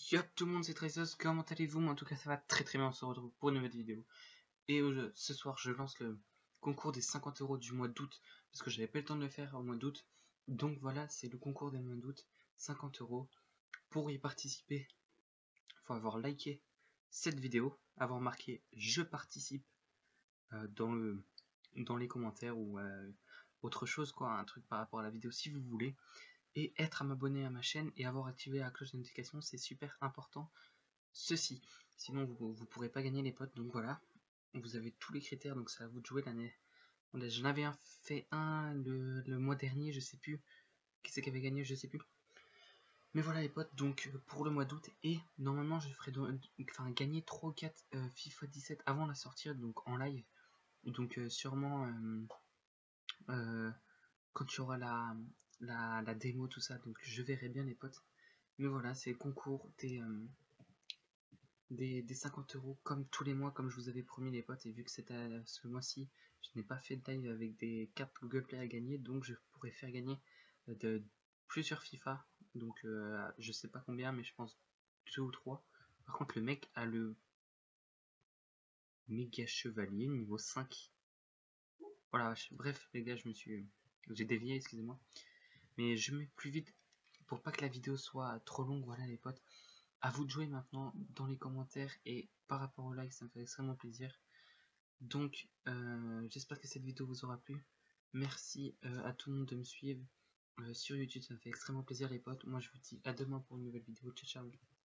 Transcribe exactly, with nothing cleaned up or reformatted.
Yo tout le monde, c'est Traces, comment allez-vous? Moi en tout cas ça va très très bien, on se retrouve pour une nouvelle vidéo. Et euh, ce soir je lance le concours des cinquante euros du mois d'août, parce que j'avais pas le temps de le faire au mois d'août. Donc voilà, c'est le concours des mois d'août, cinquante euros. Pour y participer, il faut avoir liké cette vidéo, avoir marqué je participe euh, dans, le, dans les commentaires ou euh, autre chose quoi, un truc par rapport à la vidéo si vous voulez. Et être à m'abonner à ma chaîne et avoir activé la cloche de notification, c'est super important. Ceci, sinon vous ne pourrez pas gagner les potes, donc voilà, vous avez tous les critères, donc c'est à vous de jouer l'année. J'en avais un, fait un le, le mois dernier, je sais plus, qui c'est qui avait gagné, je sais plus. Mais voilà les potes, donc pour le mois d'août, et normalement je ferai donc, enfin, gagner trois ou quatre euh, FIFA dix-sept avant la sortie, donc en live, donc euh, sûrement euh, euh, quand tu auras la, la, la démo, tout ça, donc je verrai bien les potes. Mais voilà, c'est le concours des... Euh, Des, des cinquante euros comme tous les mois, comme je vous avais promis les potes. Et vu que c'était ce mois-ci, je n'ai pas fait de live avec des cartes Google Play à gagner, donc je pourrais faire gagner de plusieurs FIFA. Donc euh, je sais pas combien, mais je pense deux ou trois. Par contre le mec a le méga chevalier niveau cinq. Voilà, bref les gars, je me suis j'ai dévié, excusez-moi, mais je mets plus vite pour pas que la vidéo soit trop longue. Voilà les potes, à vous de jouer maintenant dans les commentaires, et par rapport au like ça me fait extrêmement plaisir. Donc euh, j'espère que cette vidéo vous aura plu. Merci euh, à tout le monde de me suivre euh, sur YouTube, ça me fait extrêmement plaisir les potes. Moi je vous dis à demain pour une nouvelle vidéo. Ciao ciao.